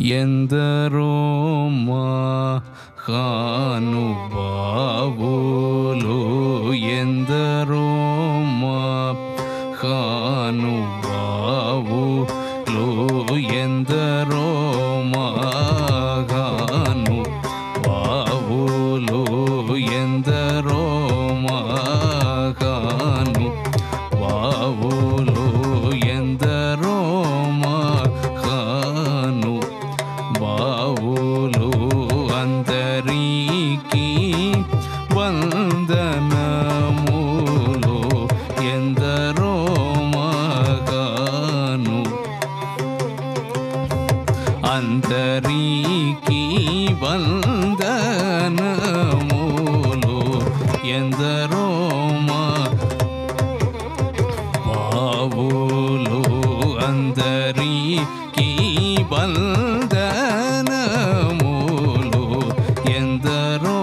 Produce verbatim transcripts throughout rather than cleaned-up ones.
ఎందరో మహానుభావులు ఎందరో మహానుభావులు ఎందరో మహానుభావులు ఎందరో మహానుభావులు ఎందరో మహానుభావులు అందరికీ వందనములు ఎందరో మహాను అందరికీ వందనములు ఎందరో మహానుభావులు అందరికీ వందనములు ఎందరో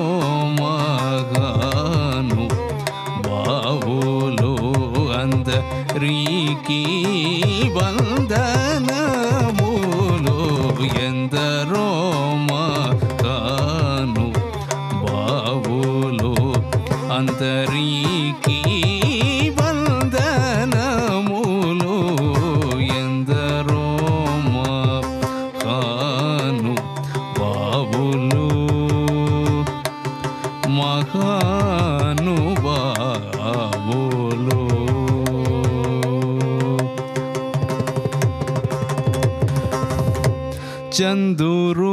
మహానుభావులు అందరికీ వందనములు ఎందరో మహానుభావులు అందరికీ వందనములు ఎందరో మహానుభావులు మహానుభావులు చందురు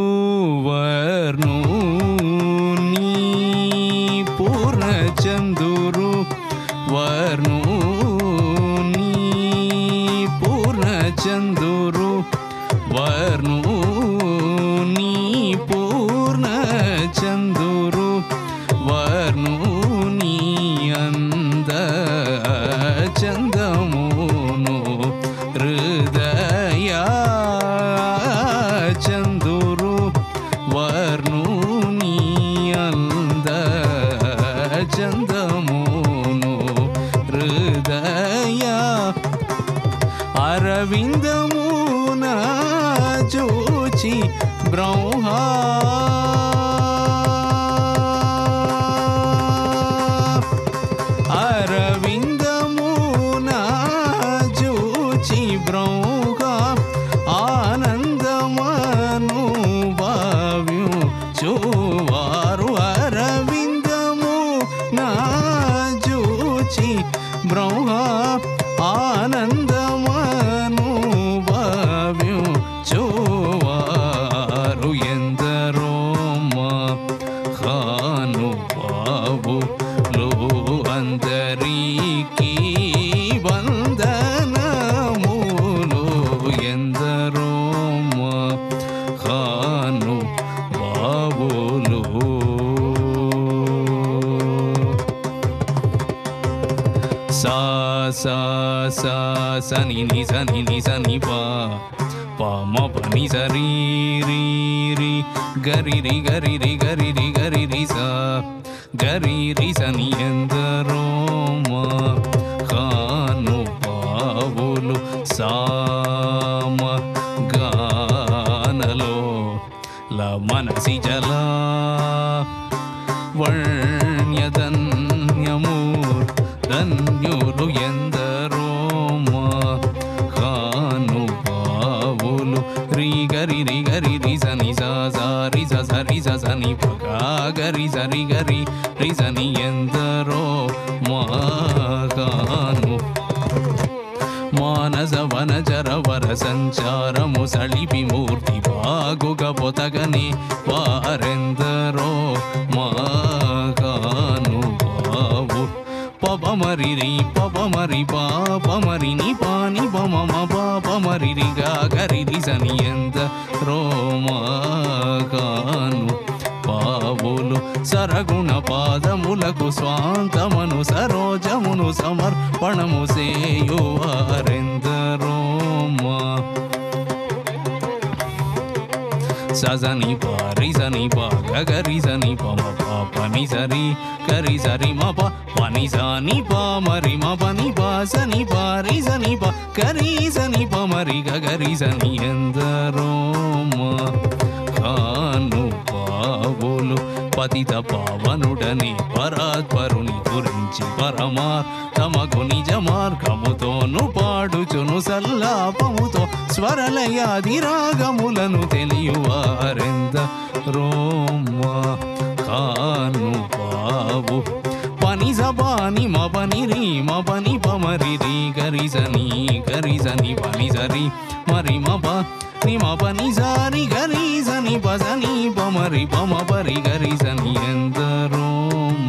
వర్ణుని పూర్ణ చందురు వర్ణుని పూర్ణ చందురు వర్ణుని పూర్ణ చందురు వర్ణుని అంద చందమును హృదయ చందురు వర్ణుని అంద చందమును హృదయ అరవిందమున చూచి బ్రహ్మ అరవిందమున చూచి బ్రహ్మ ఆనందమను భావ్యు చూవారు అరవిందమున చూచి బ్రహ్మ ఆనందమను భావ్యు చూవారు ఎందరో మహానుభావులు అందరికీ వందనములు ఎందరో మహానుభావులు సా సా సా సని ని సని ని సని పా పా మ ప ని సరి రి రి గరి రి గరి రి గరి రి గరి రి సా గరి రి సని ఎందరో మహానుభావులు సామ గానలో ల మనసి జలా వర్ణ్యధన్యము ధన్యులు ఎందరో మహానుభావులు రి గరి రి గరి రి సని సా సా రి స సరి స సని పగా గరి సరి గరి రి సని ఎందరో మహాను మానస వనచర వర సంచారము సళిపి మూర్తి బాగుగ పొతగని వారెందరో మహానుభావు పపమరి రి పపమరి పాపమరి ని పాని పమమ పాపమరి రి గా గరి రి సని ఎందరో మహాను పావులు సరగుణ పాదములకు స్వాంతమను సరోజమును సమర్పణము సేయువారెందరో మా సజని పారి సని పా గరి సని పమ పని సరి గరి సరి మ ప పని సని పా మరి మ పని పా సని పారి సని పా గరి సని ప మరి గరి సని ఎందరో మా పతిత పావనుడనే పరాత్పరుని గురించి పరమార్థమగు నిజ మార్గముతోను పాడుచును సల్లాపముతో స్వరలయాధిరాగములను తెలియువారెంద రోమా కాను బాబు పని జబాని మబని రీ మబని పమరి రీ గరిజని గరిజని పని జరి మరి మబ ని మబని జారి గరిజని పజని పమరి పమ పరి గరిజని ఎందరోమ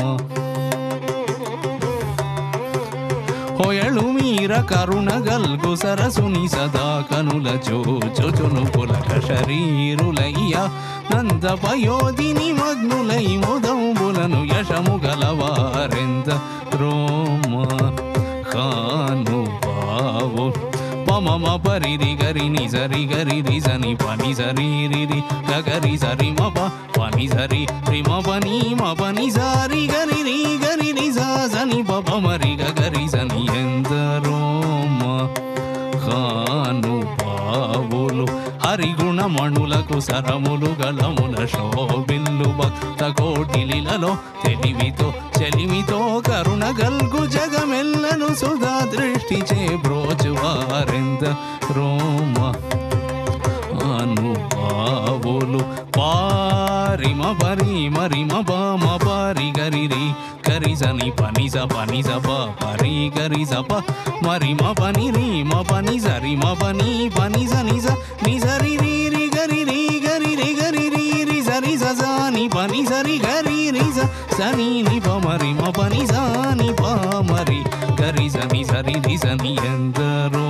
హోయళు మీర కరుణ గల్గు సరసుని సదా కనుల చోచును పులక శరీరులయ్య నంద పయోధిని మగ్నులై ముదంబులను యశము గలవారెంద రోమ కాను బావు పమమ పరిరి గరి నిజరి గరి రిజని పని జరి రిరి గరి జరి మప పని జరి రిమ పని మపని జారి గరి రి గరి రిజని పప మరి గరి జని ఎందరోమ కాను బావులు హరిగుణమణులకు సరములు గలముల శోభిల్లు భక్త కోటిలిలలో తెలివితో చెలిమితో కరుణ గల్గు జగమెల్లను సుధా దృష్టి చే బ్రోచువారెంద రోమ అనుభావులు పారిమ పరి మరిమ బామ పారి గరిరి గరిజని పని జ పని జప పరి గరి జప మరిమ పని రీ మ పని జరి మ పని పని జ నిజ నిజరి రీ రి గరి రి గరి రి గరి రి రి జరి జని పని జరి గరి రి జ సని ని ప మరి మ పని జని ప మరి గరి జని జరి రి జని ఎందరో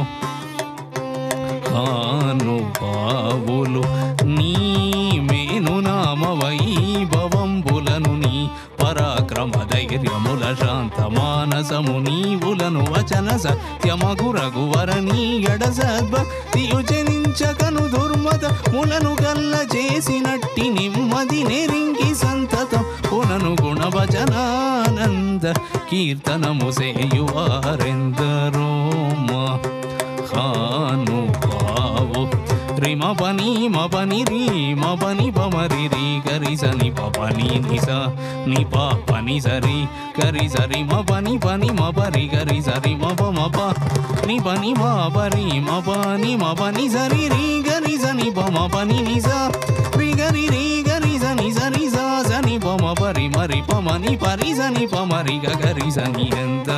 అనుభావులు నీ మేను నామ వైభవంబులను నీ పరాక్రమ ధైర్యముల శాంత మానసము నీవులను వచన సత్యమగు రఘువర నీ ఎడ సద్భక్తియు జనించకను దుర్మత ములను గల్ల చేసినట్టి నిమ్మది నెరింగి సంతతం పునను గుణ భజనానంద కీర్తనము సేయువారెందరోమా కాను బావు రిమ పని మ పని రీ మ పని పమరి రీ గరి సని పని నిస ని ప పని సరి గరి సరి మ పని పని మ పరి గరి సరి మ ప మ ప ని పని మ పరి మ పని మ పని సరి రీ గరి సని ప మ పని నిస రి గరి రీ గరి సని సని స సని ప మ పరి మరి ప మని పరి సని ప మరి గరి సని ఎంత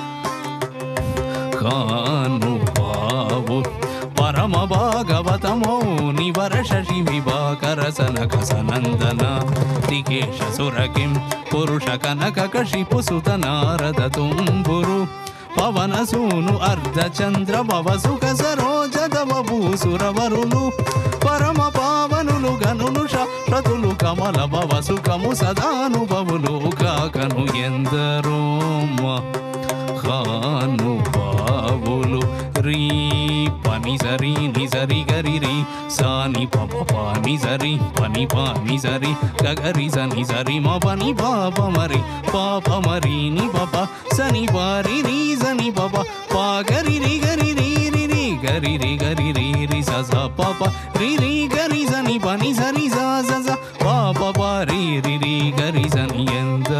కాను బావు పరమ భాగవతమో నివర శశి విభాకర సనక సనందన దికేశ సురకిం పురుష కనక కశిపు సుత నారద తుంబురు పవన సూను అర్ధ చంద్ర భవ సుఖ సరోజ దవ భూసురవరులు పరమ పావనులు గనులు శతులు కమల భవ సుఖము సదానుభవులు కాకను ఎందరోమ కాను బావులు రీ పని సరి నిజరి గరి రి సాని పమ పాని సరి పని పాని సరి గగరి సని సరి మ పని పాప మరి పాప మరి ని పప సని పారి రి సని పప పా గరి రి గరి రి రి రి గరి రి గరి రి రి స స పప రి రి గరి సని పని సరి స స స పాప పా రి రి రి గరి సని ఎంత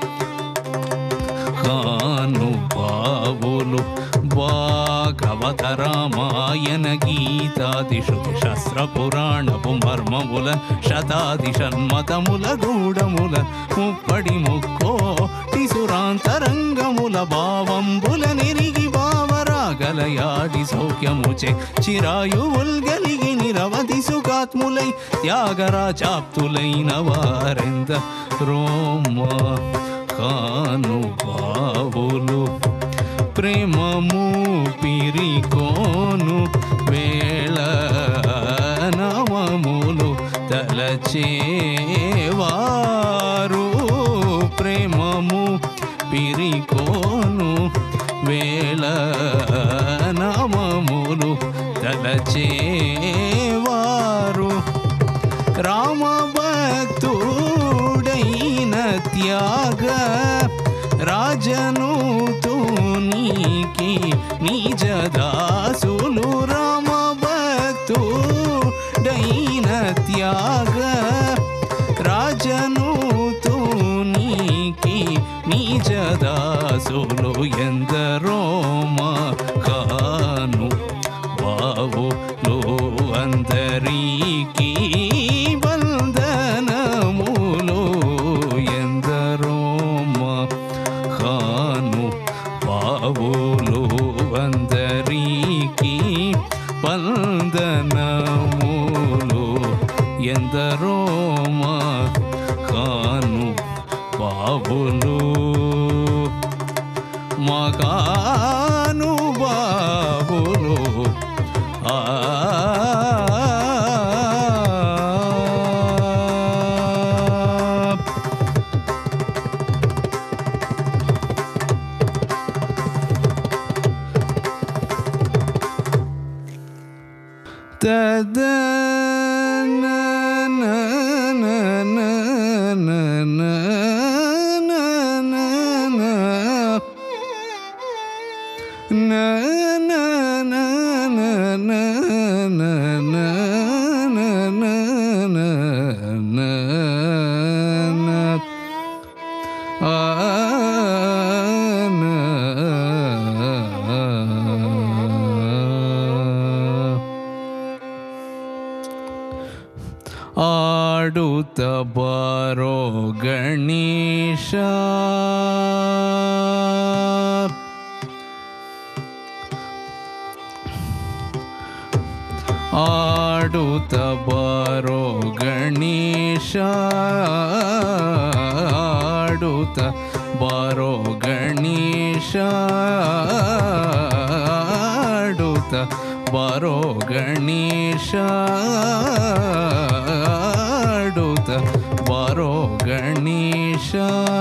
కాను బావులు భాగవత రామాయణ గీతాది శృతి శాస్త్ర పురాణపు మర్మముల శతాది షణ్మతముల గూఢముల ముప్పడి ముక్కోటి సురాంతరంగముల భావంబుల నెరిగి భావరాగలయాడి సౌఖ్యముచే చిరాయువుల్ గలిగి నిరవధి సుఖాత్ములై త్యాగరాజాప్తులైన వారెంద రోమా కాను బావులు ప్రేమము పిరికోను వేళ నవములు తలచేవారు ప్రేమము పిరికోను వేళ నవములు తలచేవారు రామ భక్తుడైన త్యాగ రాజను తూనికి నిజ దాసులు రామ భక్తుడైన త్యాగ రాజను అందరికీ వందనములు ఎందరో మహాను బాబులు మహాను బాబులు ఆ ಆಡುತ್ತ ಬಾರೋ ಗಣೇಶ ಆಡುತ್ತ ಬಾರೋ ಗಣೇಶ ಆಡುತ್ತ ಬಾರೋ ಗಣೇಶ ಆಡುತ್ತ ಬಾರೋ ಗಣೇಶ ಆಡುತ್ತ ಬಾರೋ ಗಣೇಶ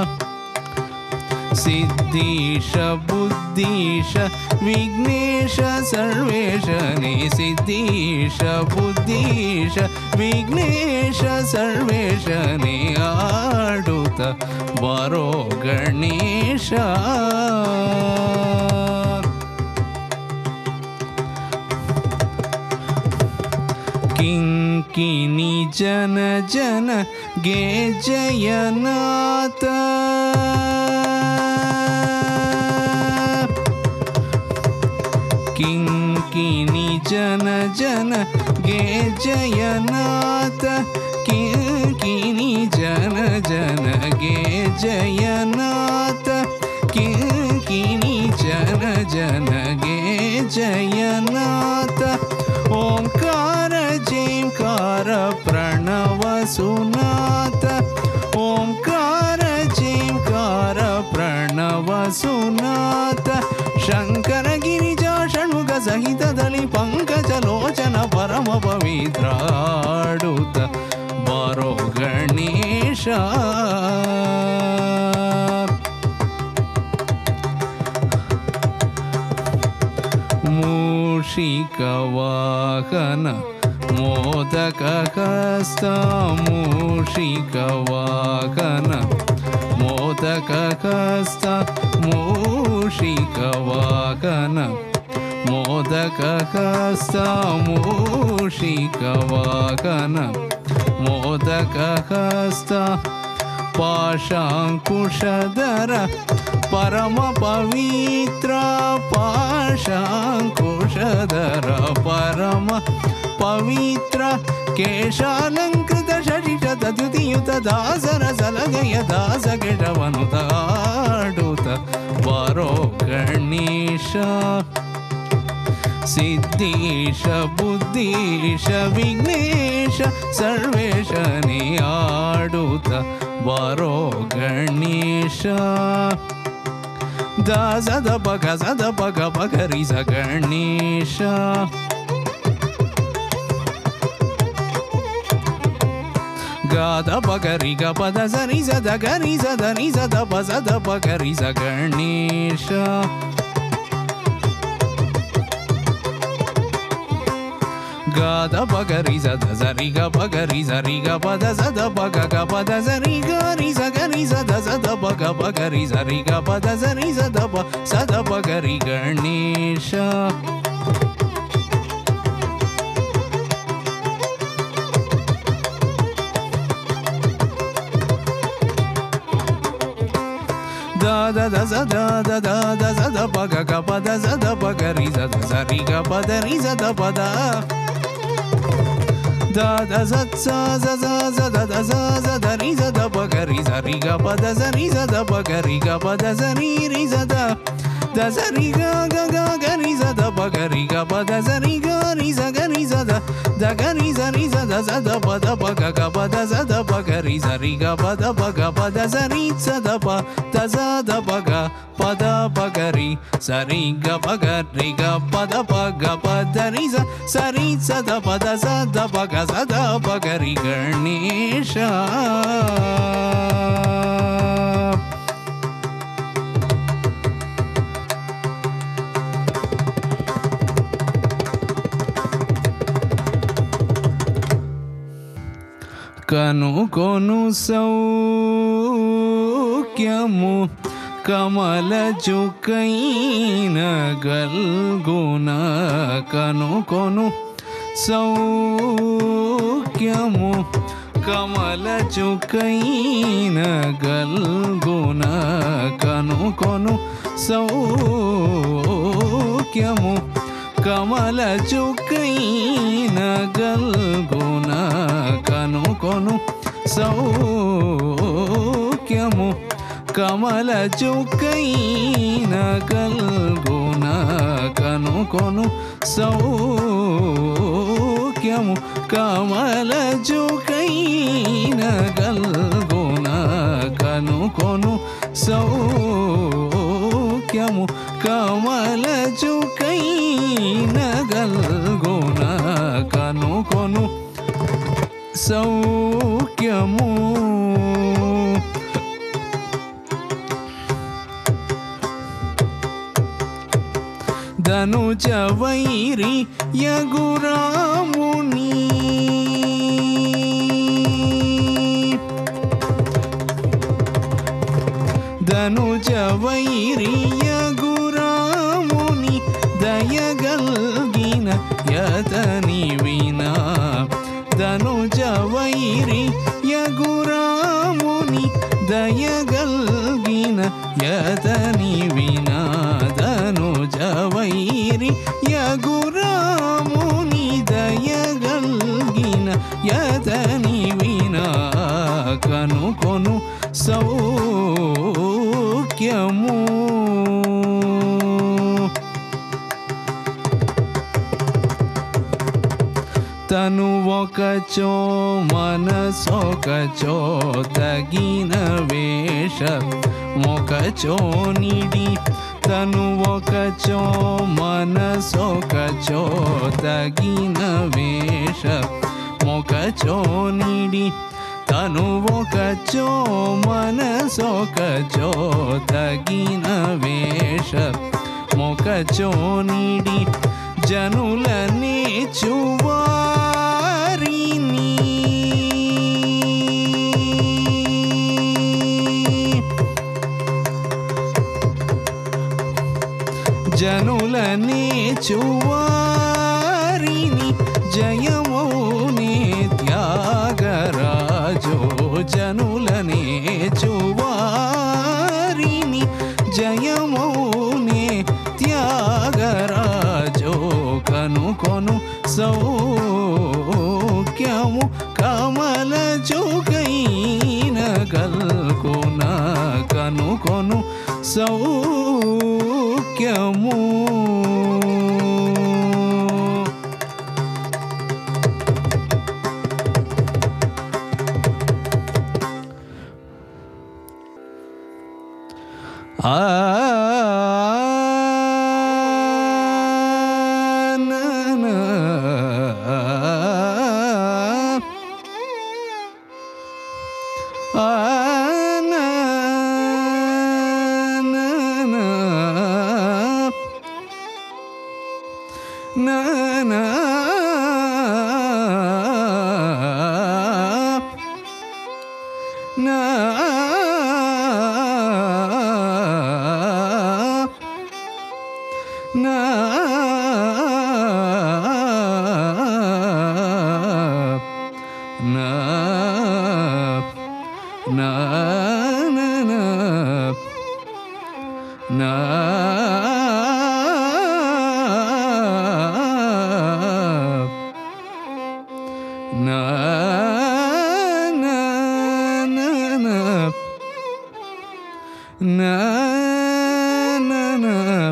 ಸಿದ್ಧೀಶ ಬುದ್ಧೀಶ ವಿಘ್ನೇಶ ಸರ್ವೇಶನೇ ಸಿದ್ಧೀಶ ಬುದ್ಧೀಶ ವಿಘ್ನೇಶ ಸರ್ವೇಶನೇ ಆಡುತ್ತ ಬಾರೋ ಗಣೇಶ ಕಿಂಕಿಣಿ ಜನ ಜನ ಗೆ ಜಯನಾಥ ಕಿಂಕಿಣಿ ಜನ ಜನ ಗೆ ಜಯನಾಥ ಕಿಂಕಿಣಿ ಜನ ಜನ ಗೆ ಜಯನಾಥ ಕಿಂಕಿಣಿ ಜನ ಜನ ಗೆ ಜಯನಾಥ ಓಂಕಾರ ಜೀಂಕಾರ ಪ್ರಣವ ಸುನಾಥ ಓಂಕಾರ ಜೀಂಕಾರ ಪ್ರಣವ ಸುನಾಥ ಶಂಕರ ಗಿರಿಜಾ ಷಣ್ಮುಖ ಸಹಿತದಲ್ಲಿ ಪಂಕಜ ಲೋಚನ ಪರಮ ಪವಿತ್ರ ಆಡುತ್ತ ಬಾರೋ ಗಣೇಶ ಮೂಷಿಕ ವಾಹನ ಮೋದಕ ಹಸ್ತ ಮೂಷಿಕ ವಾಹನ ಮೋದಕ ಹಸ್ತ ಮೂಷಿಕ ವಾಹನ ಮೋದಕ ಹಸ್ತ ಮೂಷಿಕ ವಾಹನ ಮೋದಕ ಹಸ್ತ ಪಾಶಾಂಕುಶಧರ ಪರಮ ಪವಿತ್ರ ಪಾಶಾಂಕುಶಧರ ಪರಮ ಪವಿತ್ರ ಕೇಶಾಲಂಕೃತ ಶಶಿಷದ ದ್ಯುತಿಯುತ ದಾಸರ ಸಲಗಯ ದಾಸ ಕೆಡವನುತ ಆಡುತ್ತ ಬಾರೋ ಗಣೇಶ ಸಿದ್ಧೀಶ ಬುದ್ಧೀಶ ವಿಘ್ನೇಶ ಸರ್ವೇಶನೇ ಆಡುತ್ತ ಬಾರೋ ಗಣೇಶ ದಾಸದ ಪಗ ಸದ ಪಗ ಪಗರಿಸ ಗಣೇಶ ಗಾದ ಪಗರಿ ಗ ಪದ ಸರಿ ಸದ ಗರಿ ಸದ ನಿ ಸದ ಪ ಸದ ಪಗರಿ ಸ ಗಣೇಶ ಗಾದ ಪಗರಿ ಸದ ಸರಿ ಗ ಪಗರಿ ಸರಿ ಗ ಪದ ಸದ ಪಗ ಗ ಪದ ಸರಿ ಗರಿ ಸ ಗರಿ ಸದ ಸದ ಪಗ ಪಗರಿ ಸರಿ ಗ ಪದ ಸರಿ ಸದ ಪ ಸದ ಪಗರಿ Ganesha da da za da da da da za da pa ga ga pa da za da pa ga ri za da za ri ga pa da ri za da pa da da da za za za za za da da za za da ri za da pa ga ri za ri ga pa da za ri za da pa ga ri ga pa da za ri ri za da da sa ri ga ga ga ga ni sa da pa ga ri ga pa da sa ri ga ni sa ga ni sa da da ga ni sa ni sa da sa da pa da pa ga ga pa da sa da pa ga ri sa ri ga pa da pa ga pa da sa ri sa da pa da sa da pa ga pa da pa ga ri sa ri ga pa ga ri ga pa da pa ga pa da ri sa sa ri sa da pa da sa da pa ga sa da pa ga ri Ganesha. కను కొను సౌఖ్యము కమల చుకైన గల్గున కను కొను సౌఖ్యము కమల చుకైన గల్గున కను కొను సౌఖ్యము కమల చుకైన గల్గున కను కొను సౌఖ్యము కమల చుకైన గల్గున కను కొను సౌఖ్యము కమల చుకైన గల్గున కను కొను సౌఖ్యము కమల చుకైన గల్గున కను కొను సౌఖ్యము ధనుజ వైరి యగురాముని ధనుజ వైరి యగురాముని దయగల్గిన యతని వినా ధనుజ వైరి యగురాముని దయగల్గిన యతని వినా ధనుజ వైరి యగురాముని దయగల్గిన యతని వినా కను కొను సౌఖ్యము తను ఒకచో మనసొకచో తగిన వేష ఒకచో నిడి తను ఒకచో మనసొకచో తగిన వేష ఒకచో నిడి తను ఒకచో మనసొకచో తగిన వేష ఒకచో నిడి జనులనే చువారిని జనులనే చువారిని జయమౌనే త్యాగరాజో జనులనే చువారిని జయమౌనే త్యాగరాజో కను కొను సౌఖ్యము కమల జోగైన గల్కొన కను కొను సౌఖ్యము ఆ na na na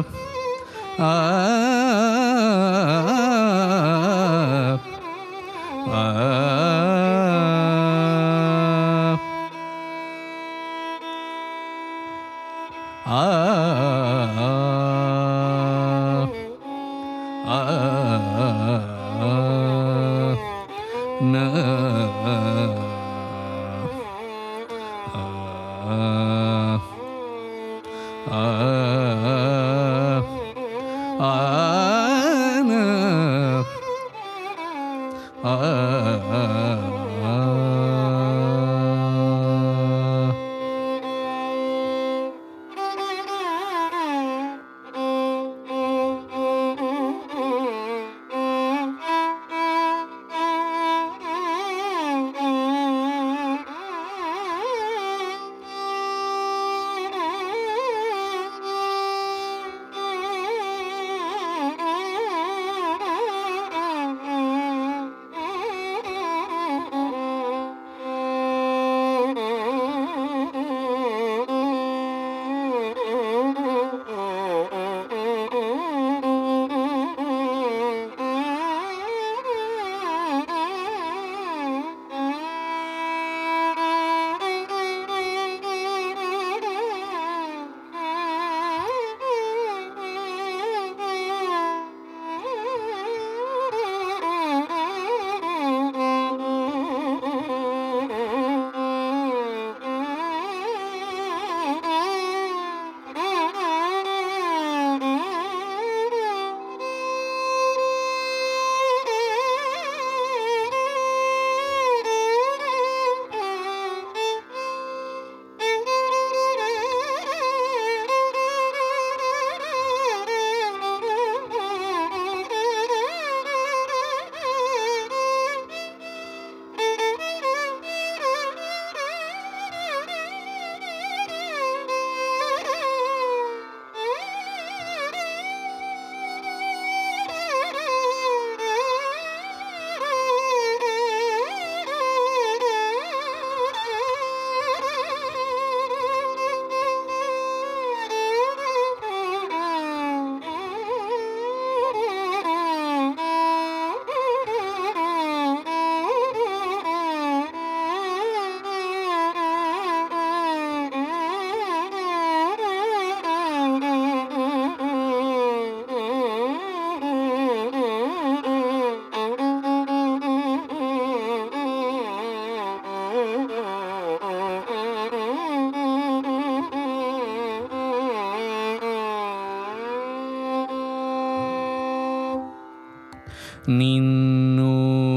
ನಿನ್ನು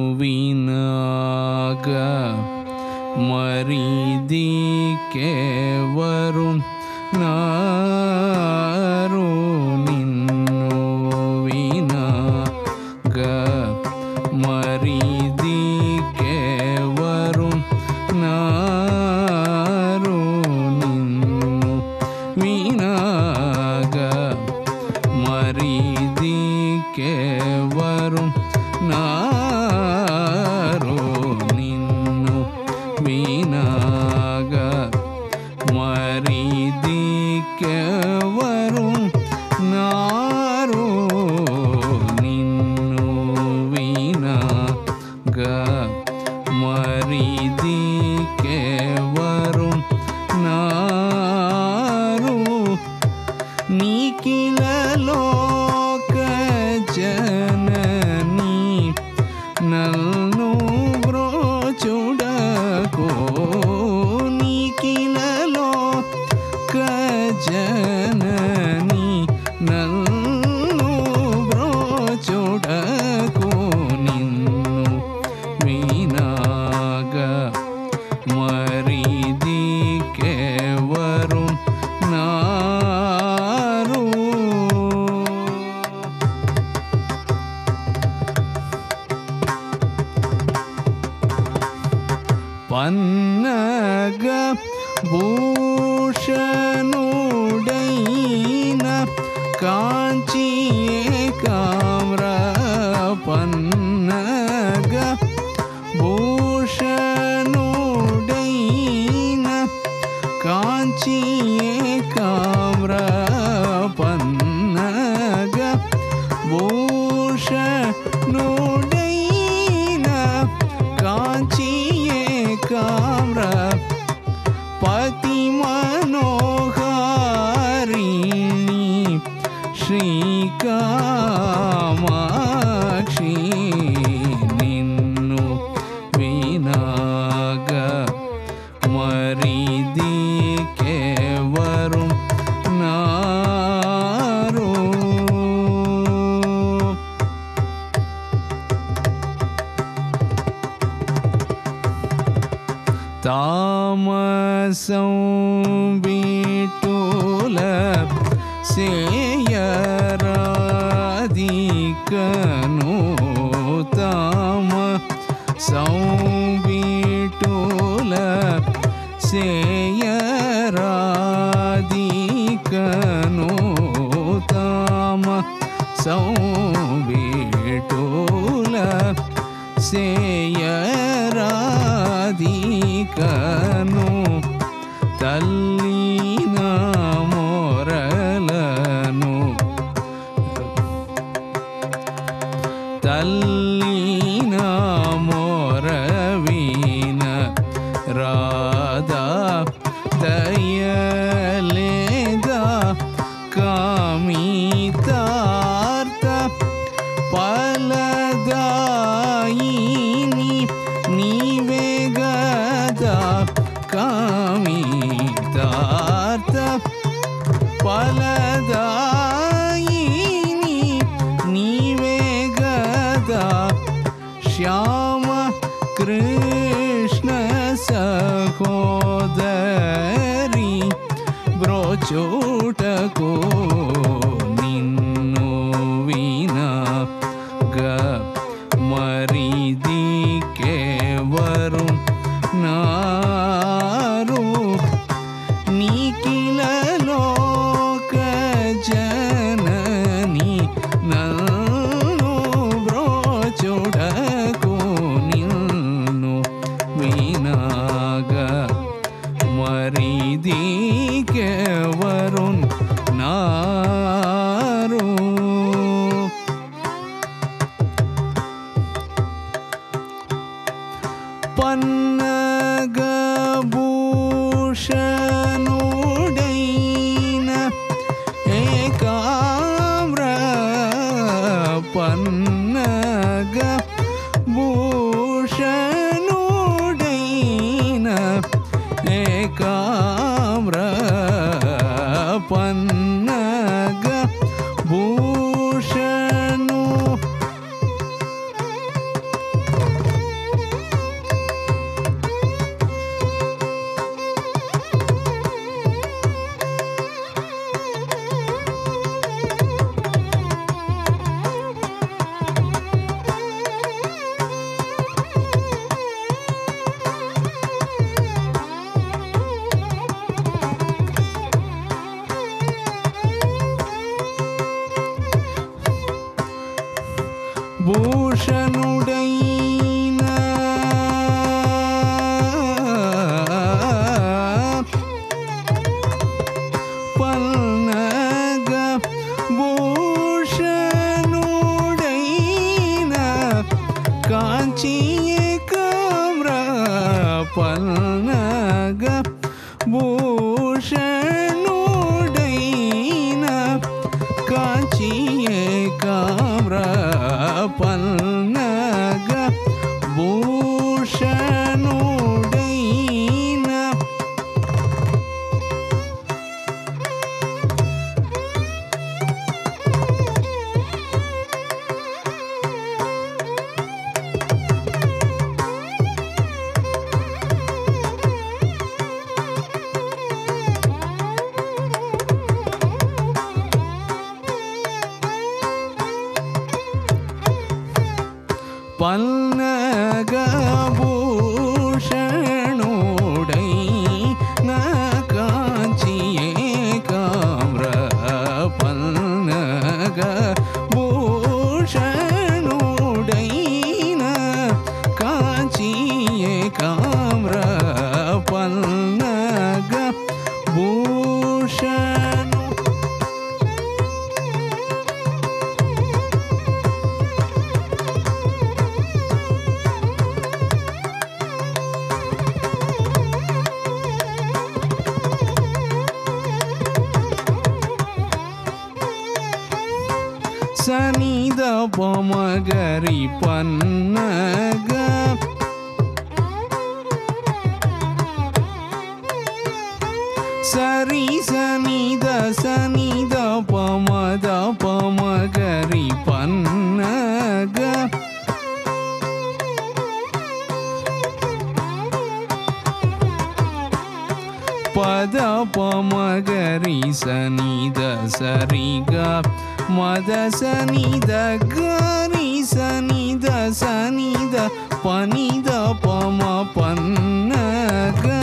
ವಿನಾಗ ಮರಿದಿಕೆ ವರುಣ್ ನಾರು ನಿನ್ನು ವಿನಾಗ ಮರಿದಿಕೆ ವರುಣ್ ನಾರು ನಿನ್ನು ವಿನಾಗ ಮರಿದಿಕೆ ವರುಣ್ ನಾರು ನಿನ್ನು ವಿನಾಗ ಮರಿದಿಕೆ ವರುಣ್ ನಾರು ನಿನ್ನು ವಿನಾಗ ಮರಿದಿಕೆ ವರುಣ್ ನಾರು ನಿಖಿಲ ಲೋಕ ಜನನಿ ನಲ್ನು ಬ್ರೋಚುಡಕೋ ನಿಖಿಲ ಲೋಕ ಜನನಿ ನಲ್ನು ಬ್ರೋಚುಡಕೋ ನಿನ್ನು ವಿನಾಗ ಮರಿದಿಕೆ ವರುಣ್ ನಾರು ಪನ್ನಗ ಭೂಷಣುಡೈನ ಕಾಂಚಿಯೇ ಕಾಮ್ರ ಪನ್ನಗ ಭೂಷಣುಡೈನ ಕಾಂಚಿಯೇ ಕಾಮ್ರ ಪನ್ನಗ భూషణుడైన కాంచియే కామ్ర పతి మనోహారిణి శ్రీకామాక్షి నిన్ను వినాగ మరిదికెవరు నారు తామసం బిటుల సేయరాధికను తామ సంబిటుల సేయరాధికను తామ సంబిటుల సేయరాధికను తల్లి నా మొరలను తల్లి నా మొరవిన రాధా దయలేదా కామితార్థ ఫలదాయిని నీవే గదా కామితార్థ ఫలదాయిని నీవే గదా శ్యామ కృష్ణ సహోదరి బ్రోచోటకో నిన్ను వినా గ మరిదికెవరు నారు నీకిల లోక జనని నన్ను బ్రోచోటకు నిన్ను వినాగ మరిదికెవరు నారు పన్నగభూషణుడైన ఏకామ్ర పన్నగభూషణుడైన ఏకామ్ర పన్నగభూషణు భూషణుడైన Pannaga భూషణుడైన కాంచియే కామ్ర Pannaga భూషణుడైన కాంచియే కామ్ర Pannaga భూషణుడైన పన్నగభూషణుడైన కాంచియే కామ్ర పన్నగభూషణుడైన కాంచియే కామ్ర పన్నగభూషణు sani da pa ma ga ri panna ga sari sani da sani da pa ma da pa ma ga ri panna ga pada pa ma ga ri sani da sari ga ma da sani da ga ri sani da sani da pa ni da pa ma panna ga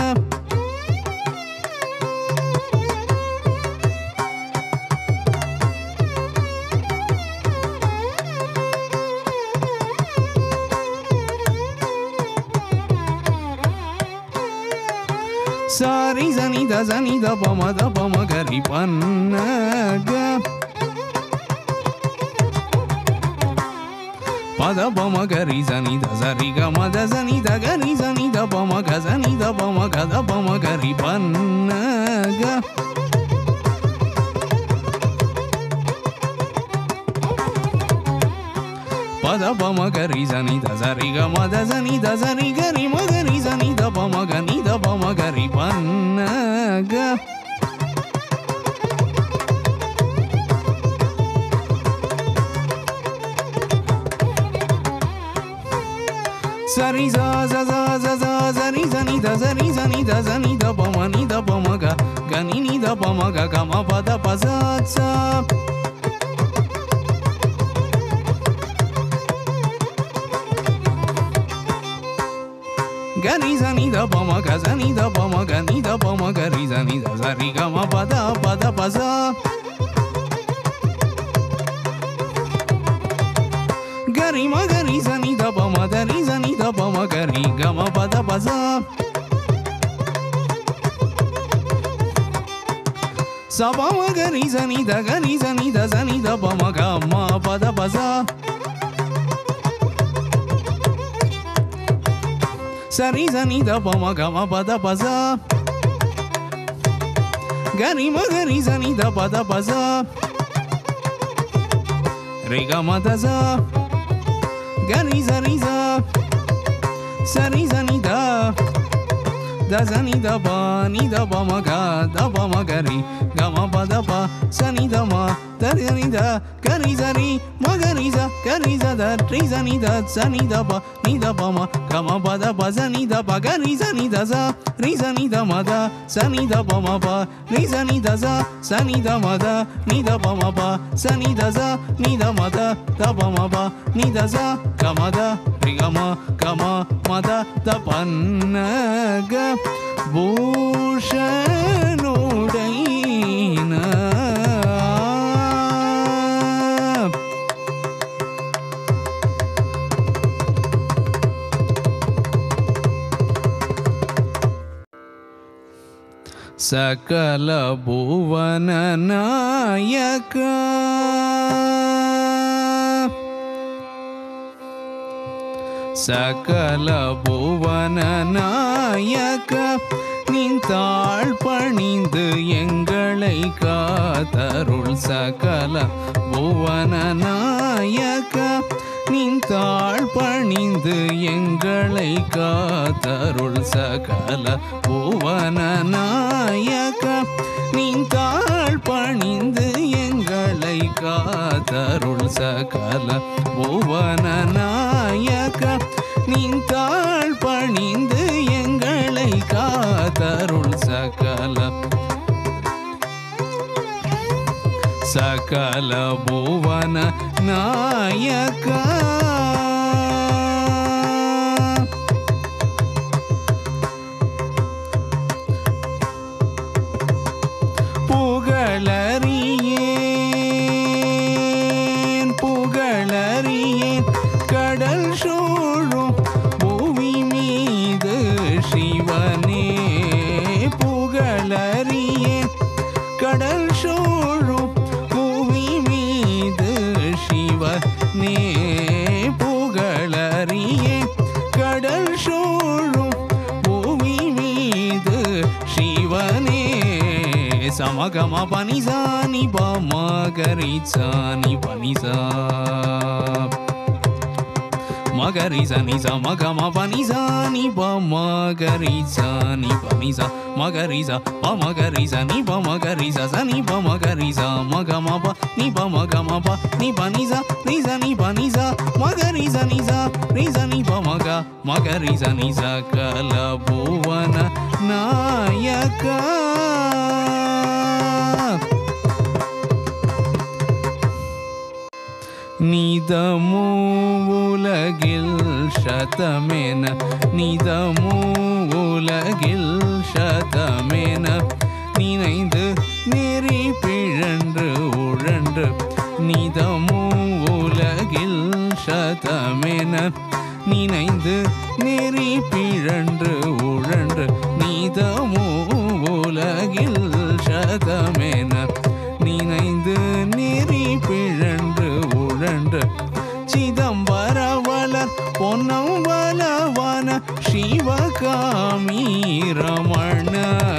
sari sani da sani da pa ma da pa ma ga ri panna ga pa da pa ma ga ri sani da sari ga ma da sani da ga ri sani da pa ma ga sani da pa ma ga da pa ma ga ri panna ga pa da pa ma ga ri sani da sari ga ma da sani da sari ga ri ma ga ri sani da pa ma ga ni da pa ma ga ri panna ga sari za za za za za sari sani da sari sani da sani da pa ma ni da pa ma ga ga ni ni da pa ma ga ga ma pa da pa za za ga ni sa ni da pa ma ga sa ni da pa ma ga ni da pa ma ga ri sa ni da sa ri ga ma pa da pa da pa sa ga ri ma ga ri sa ni da pa ma da ri sa ni da pa ma ga ri ga ma pa da pa sa sa pa ma ga ri sa ni da ga ri sa ni da sa ni da pa ma ga ma pa da pa sa sari sani da pa ma ga ma pa da pa sa ga ri ma ga ri sani da pa da pa sa re ga ma da sa ga ri sa ri sa sari sani da da sani da pa ni da pa ma ga da pa ma ga ri ga ma pa da pa sani da ma da ri ni da ga ri sa ri ma ga ri sa ga ri sa da ri sa ni da sa ni da pa ni da pa ma ga ma pa da pa sa ni da pa ga ri sa ni da sa ri sa ni da ma da sa ni da pa ma pa ri sa ni da sa sa ni da ma da ni da pa ma pa sa ni da sa ni da ma da da pa ma pa ni da sa ga ma da ri ga ma ga ma ma da da pa na ga பூஷனுடைன சகல புவன நாயக சகல புவன நாயக நின்றாள் பணிந்து எங்களை காத்தருள் சகல புவன நாயக நின்றாள் பணிந்து எங்களை காத்தருள் சகல புவன நாயக நின்றாள் பணிந்து எங்களை காத்தருள் சகல புவன நாயக நின்றாள் பணிந்து எங்களை காத்தருள் சகல சகல புவன நாயக புகழறியேன் புகழறியேன் கடல் சூழும் பூமி மீது சிவனே புகழறியேன் கடல் சூழும் பூமி மீது சிவனே புகழறியேன் கடல் சூழும் பூமி மீது சிவனே sa ma ga ma pa ni sa ni pa ma ga ri sa ni pa ni sa ma ga ri sa ni sa ma ga ma pa ni sa ni pa ma ga ri sa ni pa ni sa ma ga ri sa pa ma ga ri sa ni pa ma ga ri sa sa ni pa ma ga ri sa ma ga ma pa ni pa ma ga ma pa ni pa ni sa ni sa ni pa ni sa ma ga ri sa ni sa ri sa ni pa ma ga ma ga ri sa ni sa kala bhuvana nayaka நிதமோ உலகில் சதமென நிதமோ உலகில் சதமென நினைந்து நெறி பிழன்று உழன்று நிதமோ உலகில் சதமென நினைந்து நெறி பிழன்று உழன்று நிதமோ உலகில் சதமென நினைந்து நெறி பிழன்று உழன்று சிதம்பரவலர் பொன்னம்பலவன சிவகாமி ரமண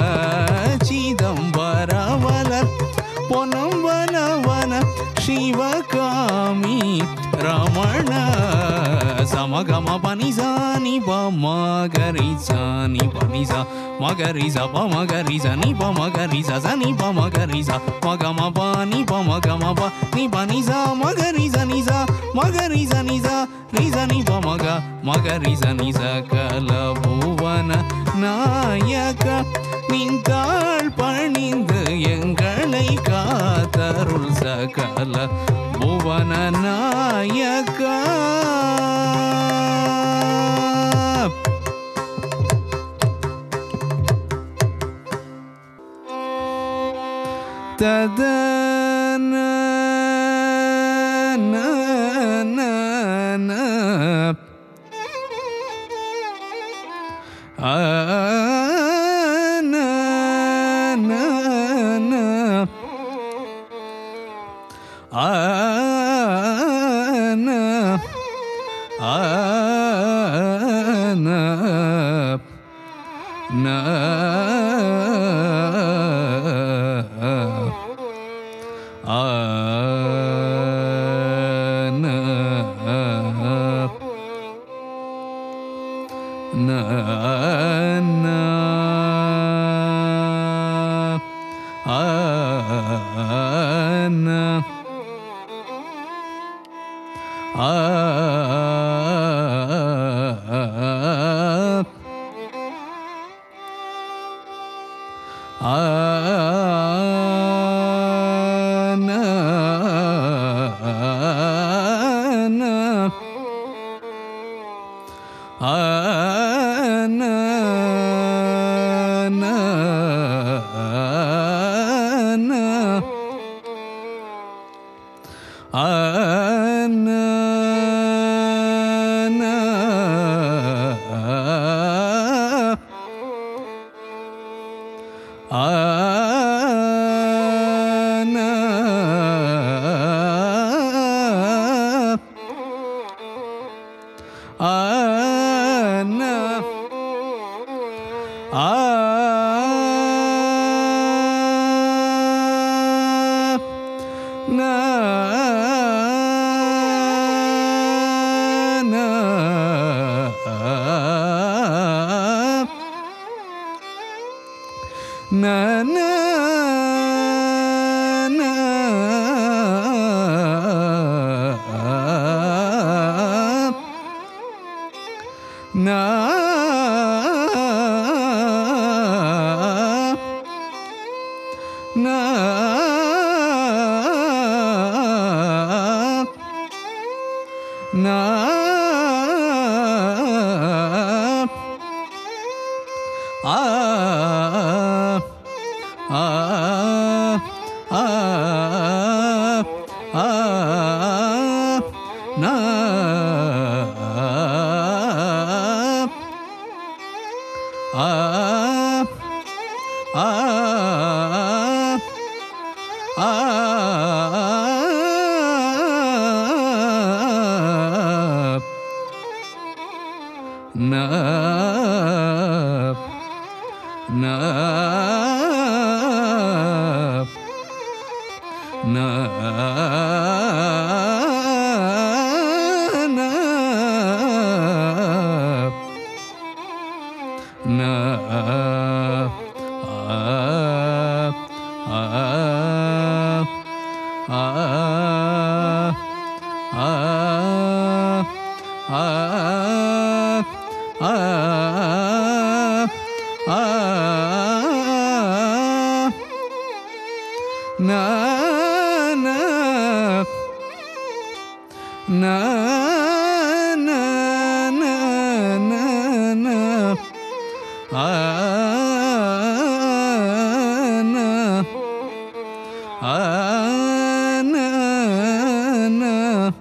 சிதம்பரவலர் பொன்னம்பலவன சிவகாமி ரமண சமகம பனிசானி பமகரிசானி பனிசா மகரிசா பமகரிசா நீ பமகரிசா சனி பமகரிசா மகம பானி பமகம ப நீ பனிசா மகரிசா நிசா மகரிசா நிசா ரிசா நீ பமக மகரிசா நிசா கல புவன நாயக நின்றாள் பணிந்து எங்களை காத்தருள் சகல புவன நாயக ததன ஆ na ah ah ah na na na na na na na ah na ah na na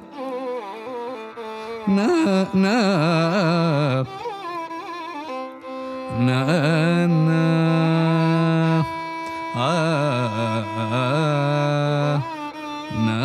na na na na ah na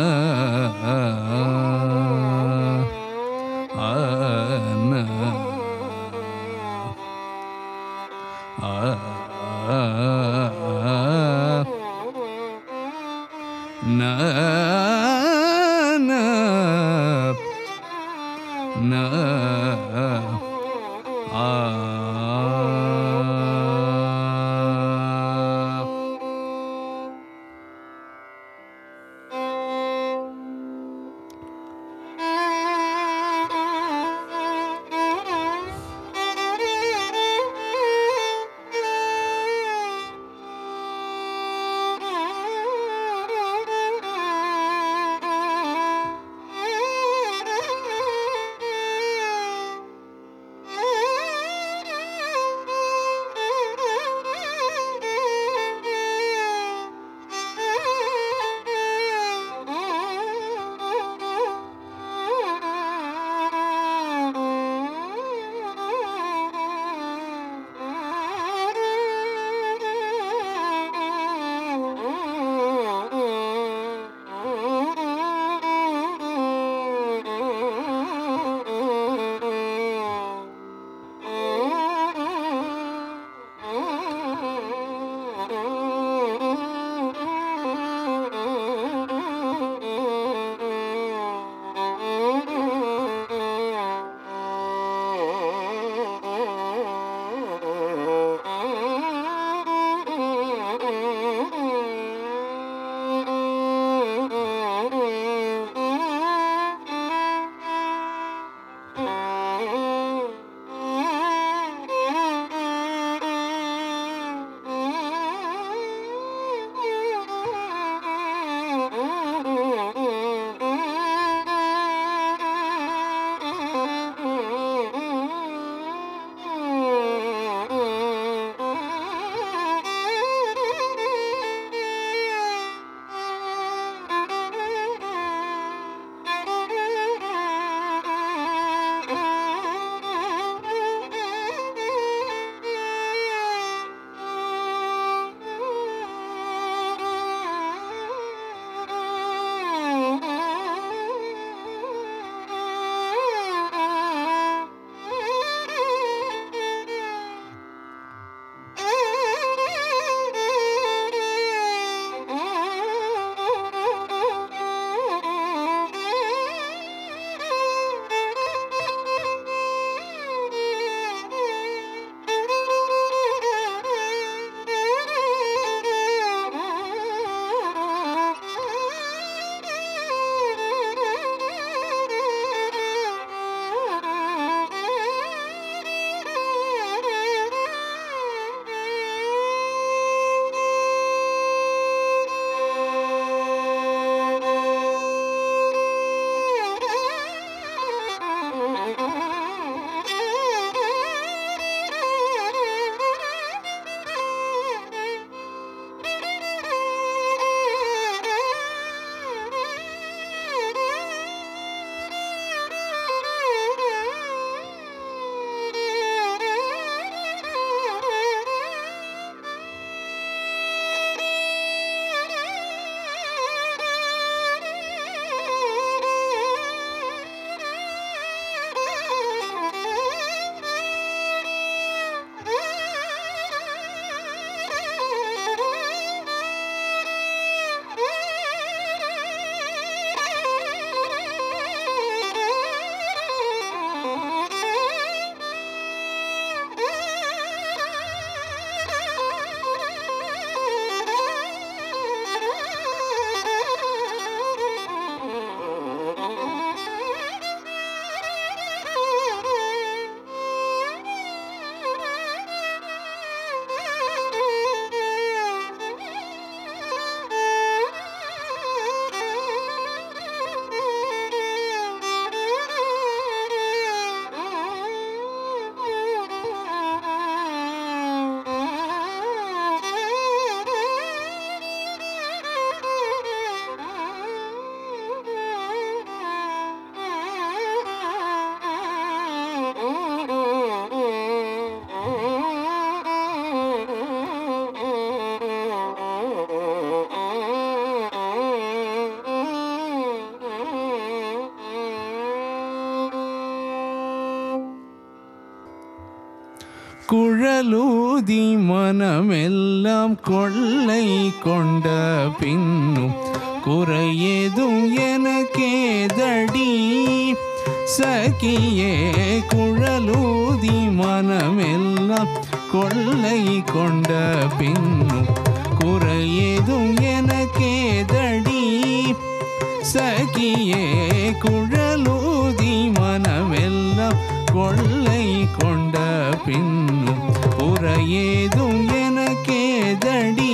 குழலூதி மனமெல்லாம் கொள்ளை கொண்ட பின்னும் குறையேதும் எனக்கேதடி சகியே. குழலூதி மனமெல்லாம் கொள்ளை கொண்ட பின்னும் குறையேதும் எனக்கேதடி சகியே. குழலூதி மனமெல்லாம் கொள்ளை கொண்ட பின்னும் குறையேதும் எனக்கேதடி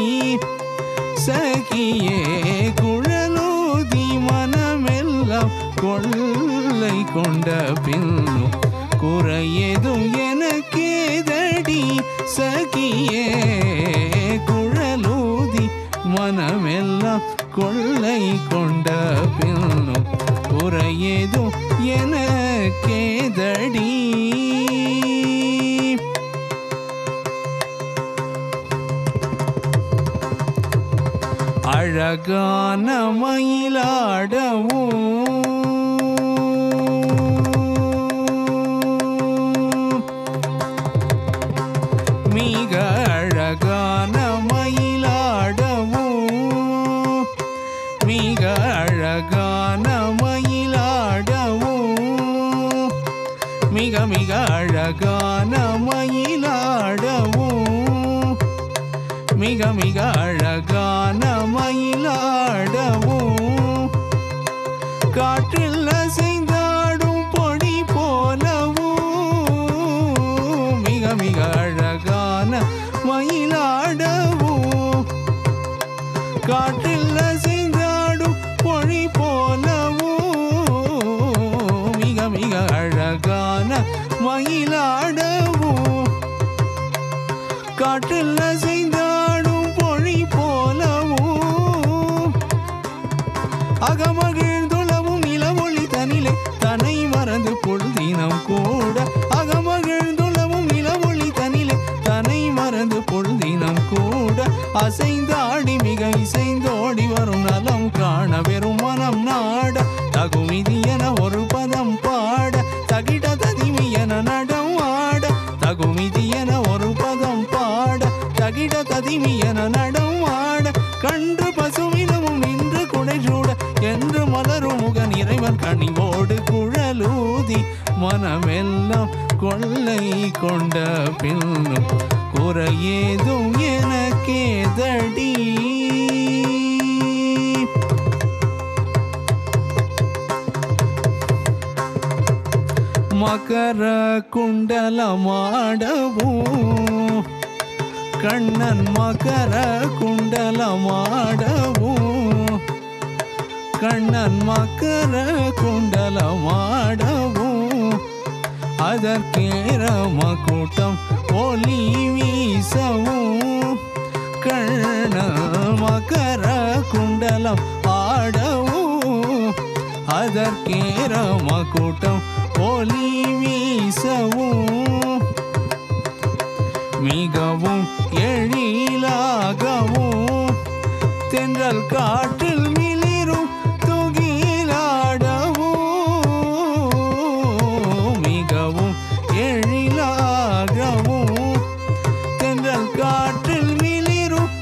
சகியே. குழலூதி மனமெல்லாம் கொள்ளை கொண்ட பின்னும் குறையேதும் எனக்கேதடி சகியே. குழலூதி மனமெல்லாம் கொள்ளை கொண்ட பின்னும் குறையேதும் எனக்கேதடி. அழகான மயிலாடவும் மிக அழகான மயிலாடவும் மிக அழகான மயிலாடவும் மிக மிக அழகான மயிலாடவும் மிக மிக அழகான மயிலாடவும் காற்றில் அசைந்தாடும் பொடி போலவும் மிக மிக அழகான மயிலாடவும் காற்றில் அசைந்தாடும் பொடி போலவும் மிக மிக அழகான மயிலாடவும் காற்றில் அசைந்தாடும் பொழி போலவும் அகமகிழ்ந்துளவும் நிலவொளி தனிலே தன்னை மறந்து பொழுதினம் கூட அகமகிழ்ந்துளவும் நிலவொளி தனிலே தன்னை மறந்து பொழுதினம் கூட அசைந்தாடி மிக இசைந்தோடி வரும் நலம் காண வெறும் மனம் நாட தகுமிதி என ஒரு பதம் பாட தகிட ததிமி என நடம் ஆட தகுமிதி என ஒரு பதம் பாட தகிட ததிமி என நடம் ஆட கன்று பசுவினமும் நின்று குடைசூட என்று மலரும் முகன் இறைவன் கனிவோடு குழலூதி மனமெல்லாம் கொள்ளை கொண்ட பின்னும் குறையேதும் எனக்கேதடி. மகர குண்டலமாடவும் கண்ணன் மகர குண்டலமாடவும் கண்ணன் மகர குண்டலமாடவும் அதற்கேற மகுட்டம் ஒளி வீசவும் கண்ணன் மகர குண்டலம் ஆடவும் அதற்கேற மகுட்டம் ஒளி வீசவும் மிகவும் எழிலாகவும் தென்றல் காற்றில் மிளிரும் துகிலாடவும் மிகவும் எழிலாகவும் தென்றல் காற்றில் மிளிரும்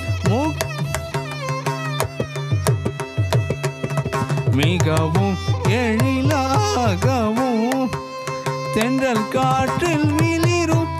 மிகவும் எழிலாகவும் தென்றல் காற்றில் மிளிரும்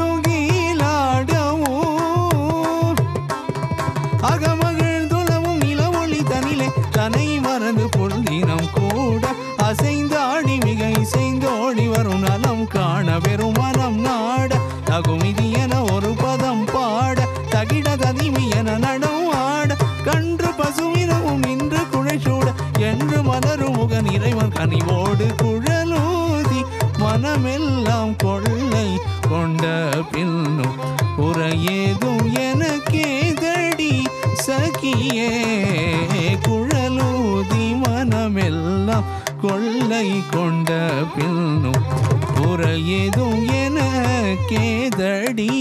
துகிலாடவும் அகமகிழ்ந்துளவும் நிலவொளி தனிலே தன்னை மறந்து பொழுதினம் கூட அசைந்தாடி மிக இசைந்தோடி வரும் நலம் காண வெறும் மனம் நாட தகுமிதி என ஒரு பதம் பாட தகிட ததிமி என நடம் ஆட கன்று பசுவினமும் நின்று குழைசூட என்று மலரும் முகன் இறைவன் கனிவோடு குழலூதி மனமெல்லாம் கொள்ளை கொண்ட பின்னும் குறையேதும் எனக்கேதடி சகியே. குழலூதி மனமெல்லாம் கொள்ளை கொண்ட பின்னும் குறையேதும் எனக்கேதடி.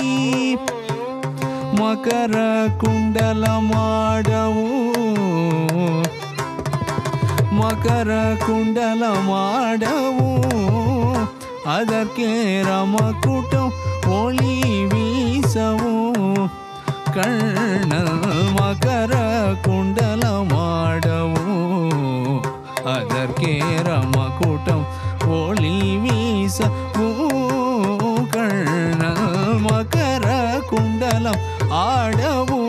மகர குண்டலமாடவும் மகர குண்டலமாடவும் அதற்கே ரமகுட்டம் ஒளி வீசவும் கண்ணல் மகர குண்டலமாடவும் அதற்கே ரமகுட்டம் ஒளி வீசவும் கண்ணல் மகர குண்டலம் ஆடவும்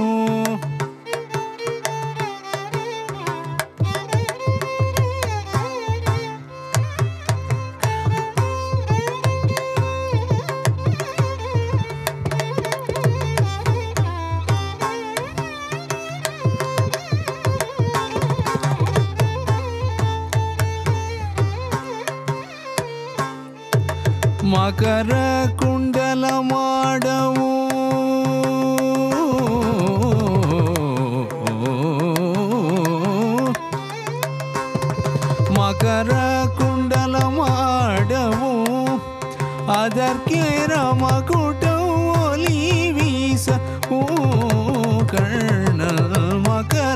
மகர குண்டலமாடவும் மகர குண்டலமாடவும் அதற்கே ரமகுட்டம் ஒளி வீச கண்ணல் மகர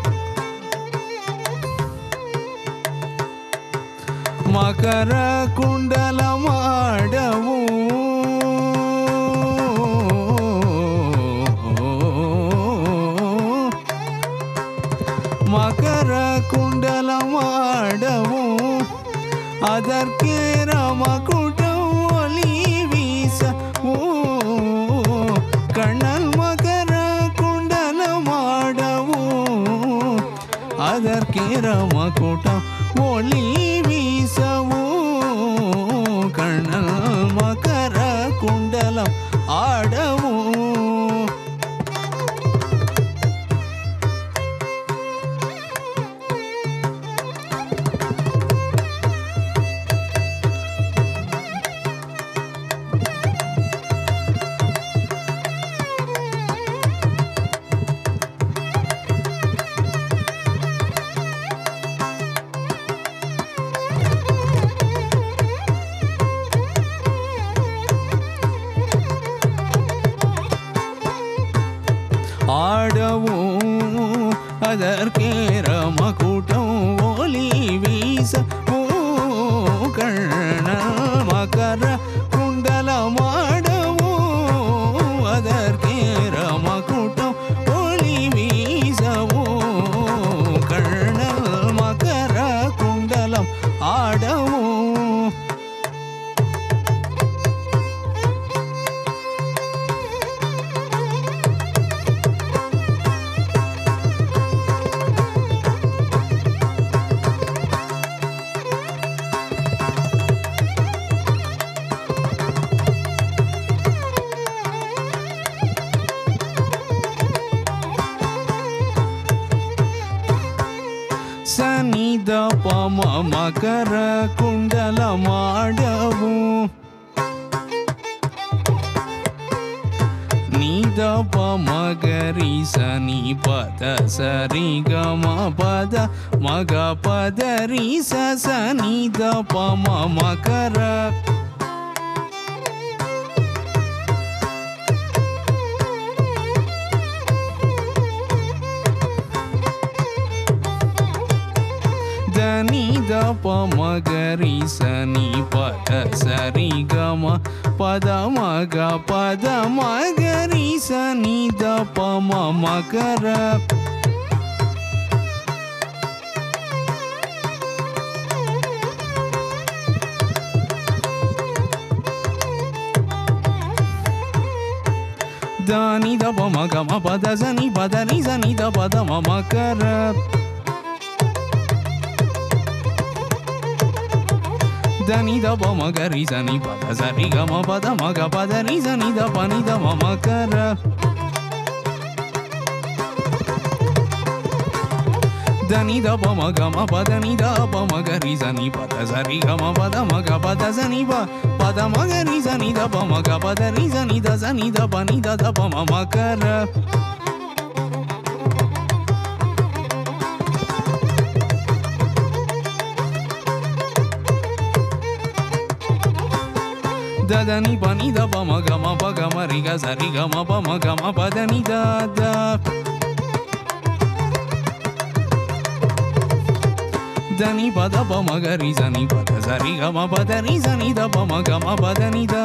மகர குண்டலமாடவும் மகர குண்டலமாடவும் அதற்கே ரமகுட்டம் ஒளி வீச கண்ணல் மகர குண்டலமாடவும் அதற்கே ரமகுட்டம் ஒளி வீசவும் கண்ணல் மகர குண்டலம் ஆடவும் ஆடவும் அதற்கே ரமகுட்டம் ஒளி வீச கண்ணல் மகர குண்டலமாடவும் அதற்கே ரமகுட்டம் ஒளி வீசவும் கண்ணல் மகர குண்டலம் ஆடவும் சனித பம மகர குண்டலமாடவும் நீத பமகரி சனி பத சரி கம பத மக பதரி சனித பம மகர ధనిద పమగరి సని పద సరి గమ పద మగ పద మగరి సని ద పమ మకర ధని ద పమ గమ పద సని పద ని సని ద పద మకర ధని ద పమ గరి సని పద సరి గమ పద మగ పద ని సని ద పని ద మకర ధని ద పమ గమ పద ని ద పమ గరి సని పద సరి గమ పద మగ పద సని ప పద మగ ని సని ద పమ గ పద ని సని ద సని ద పని ద ద పమ మకర దని పని ద పమ గమ ప గమ రి గ సరి గమ పమ గమ పద ని ద ద దని పద పమ గరి సని పద సరి గమ పద ని సని ద పమ గమ పద ని ద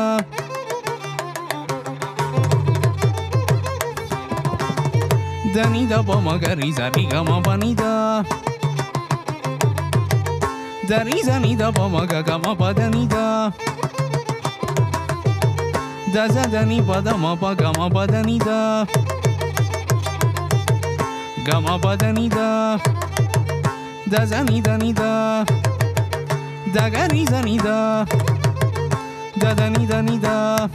దని ద పమ గరి సరి గమ పని ద దని సని ద పమ గ గమ పద ని ద దజ దని పద మ ప గమ పద ని ద గమ పద ని ద దజ ని ద ని ద దగ ని ద ని ద దద ని ద ని ద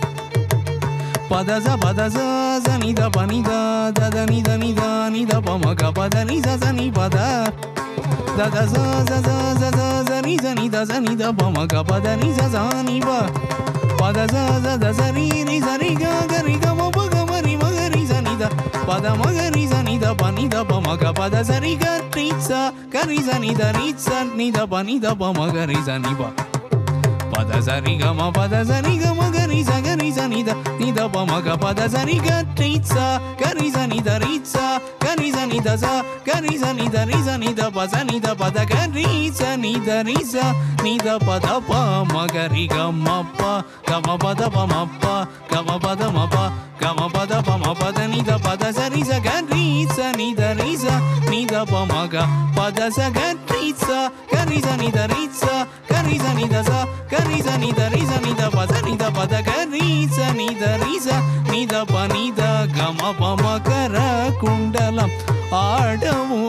పద జ పద జ జ ని ద ప ని ద దద ని ద ని ద ని ద ప మ గ పద ని జ జ ని పద దద జ జ జ జ జ జ ని జ ని ద జ ని ద ప మ గ పద ని జ జ ని ప పద జ జ ద జ రి ని జ రి గ గ రి గ మ ప గ మ రి మ గ రి జ ని ద పద మ గ రి జ ని ద ప ని ద ప మ గ పద జ రి గ రి స గ రి జ ని ద రి స ని ద ప ని ద ప మ గ రి జ ని ప పద జ రి గ మ పద జ రి గ మ గ రి జ గ రి జ ని ద ని ద ప మ గ పద జ రి గ రి స గ రి జ ని ద రి స గ రి జ ని ద స గ రి జ ని ద రి జ ని ద ప జ ని ద ప ద గ రి స ని ద రి స ని ద ప ద ప మ గ రి గ మ ప గ మ ప ద ప మ ప గ మ ప ద మ ప గ మ ప ద ప మ ప ద ని ద ప ద జ రి జ గ రి స ని ద రి స ని ద ప మ గ ప ద స గ రి స గ రి జ ని ద రి స గ రి జ ని ద స గ రి జ ని ద రి జ ని ద ప జ ని ద ప ద గ రి స ని ద రి స ని ద ప ని ద గ మ ప మ గ ర కుండలం ఆడము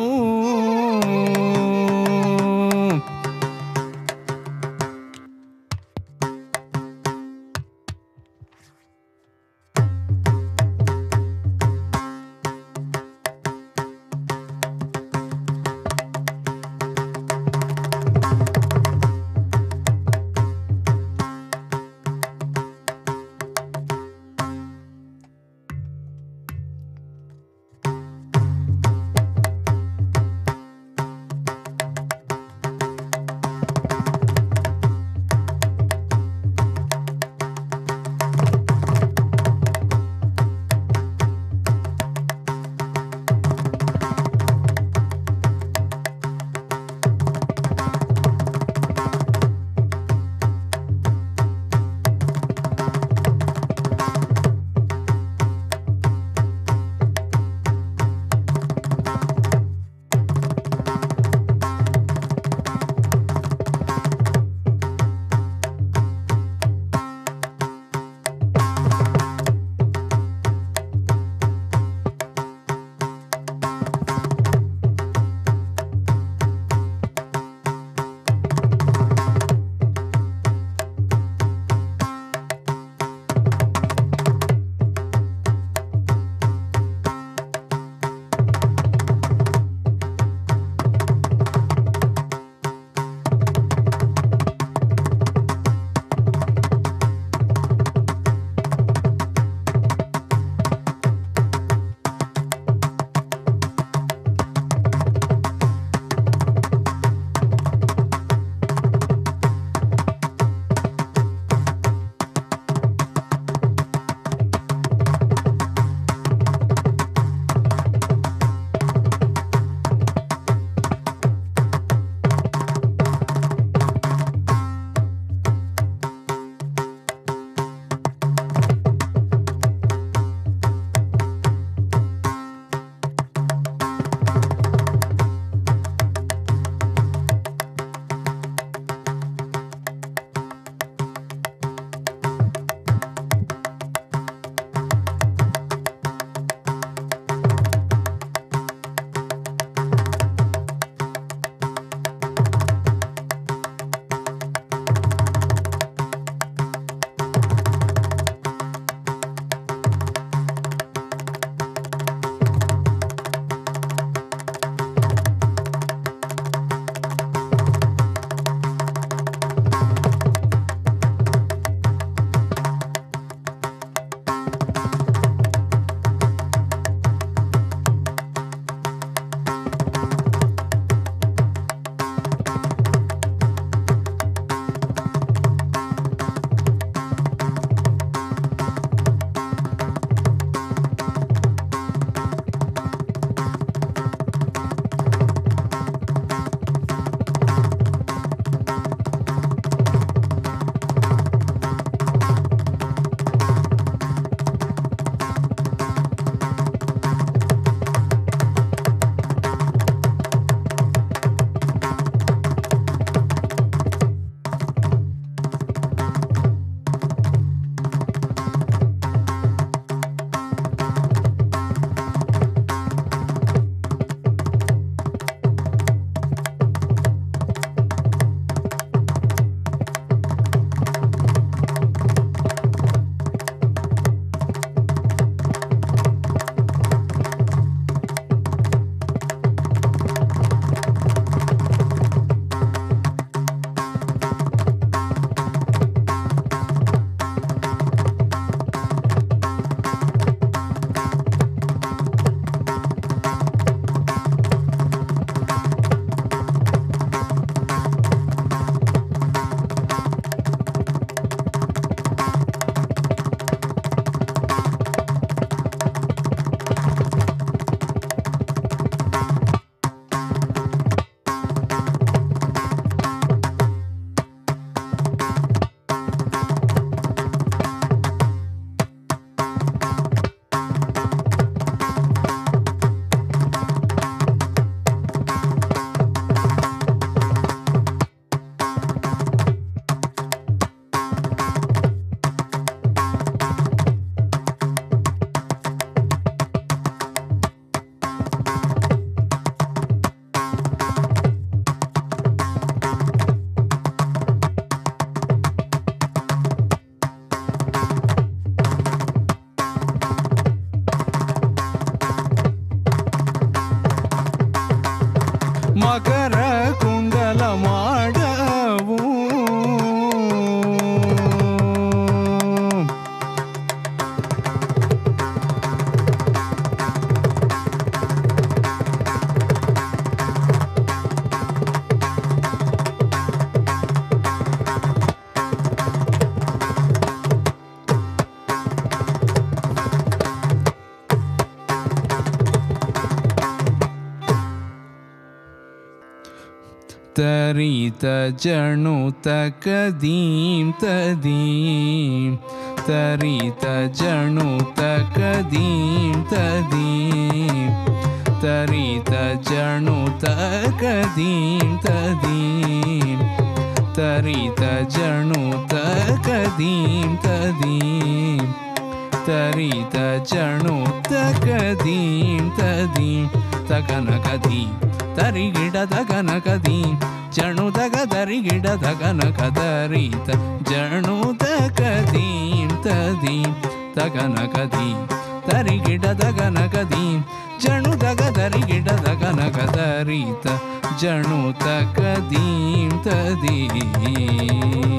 tarita janu takadim tadim tarita janu takadim tadim tarita janu takadim tadim tarita janu takadim tadim tarita janu takadim tadim takana kadim tarigida takana kadim janu taka tarigida takana kadarita janu takadim tadim takana kadim tarigida takana kadim janu taka tarigida takana kadarita janu takadim tadim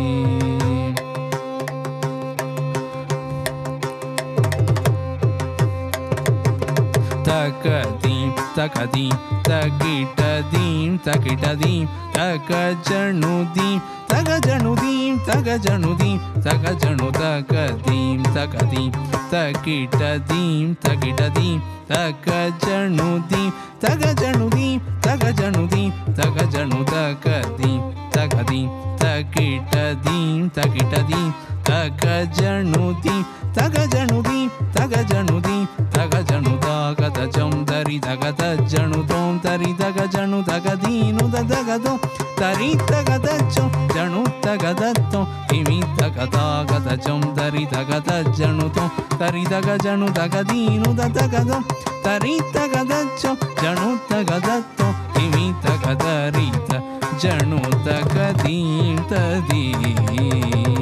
takadim takadim takitadim takitadim takajanudim takajanudim takajanudim takajanu takadim takadim takitadim takitadim takajanudim takajanudim takajanudim takajanu takadim takadim takitadim takitadim takajanudim takajanudim takajanudim takajanu takajam dari takajanu tom dari takajanu takadinu takadom dari takadacham janu takadatom imi takadakajam dari takajanu tom dari takajanu takadinu takadom dari takadacham janu takadatom imi takadarita janu takadim tadim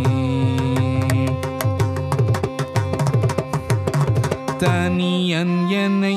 தனியன் என்னை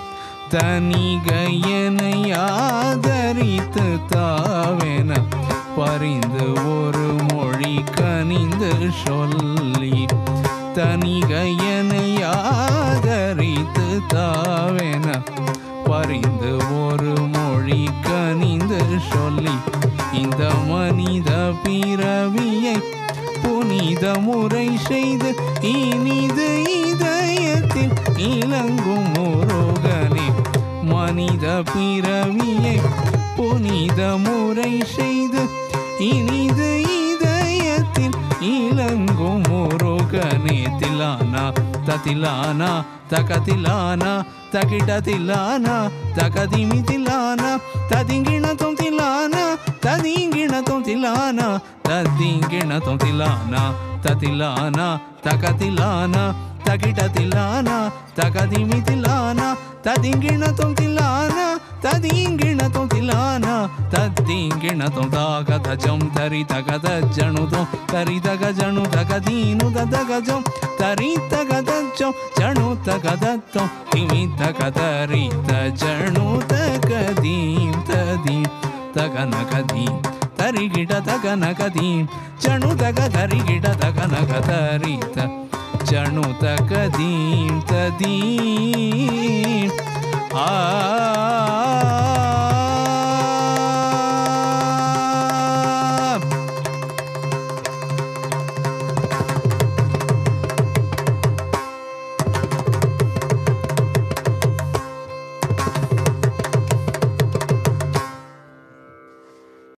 தனிகையனை ஆதரித்து தாவென பரிந்து ஒரு மொழி கனிந்து சொல்லி தனிகையனை ஆதரித்து தாவென பரிந்து ஒரு மொழி கனிந்து சொல்லி இந்த மனித பிறவியை புனித முறை செய்து இனிது இதயத்தில் இலங்கும் முருகனே மனித பிறவியை புனித முறை செய்து இனிது இதயத்தில் இலங்கும் முருகனே திலானா ததிலானா தகதிலானா தகிடதிலானா தகதிமி திலானா ததிங்கிணத்தும் திலானா ததிங்கிணத்தும் திலானா ததிங்கிணத்தும் திலானா ததிலானா தகதிலானா தகிடதிலானா தகதிமி திலானா ததிங்கிணத்தும் திலானா ததிங்கிணத்தும் திலானா ததிங்கிணத்தும் தாகதஜம் தரி தகதஜனுதும் தரி தகஜனு தகதீனு தகஜம் தரி தகதஜம் ஜனு தகதத்தம் திமி தகதரி தஜனு தகதீம் ததீம் தகனகதீம் தரிகிட தகனகதீம் ஜனு தகதரிகிட தகனகதரித ஜனு தகதீம் ததீம் ஆ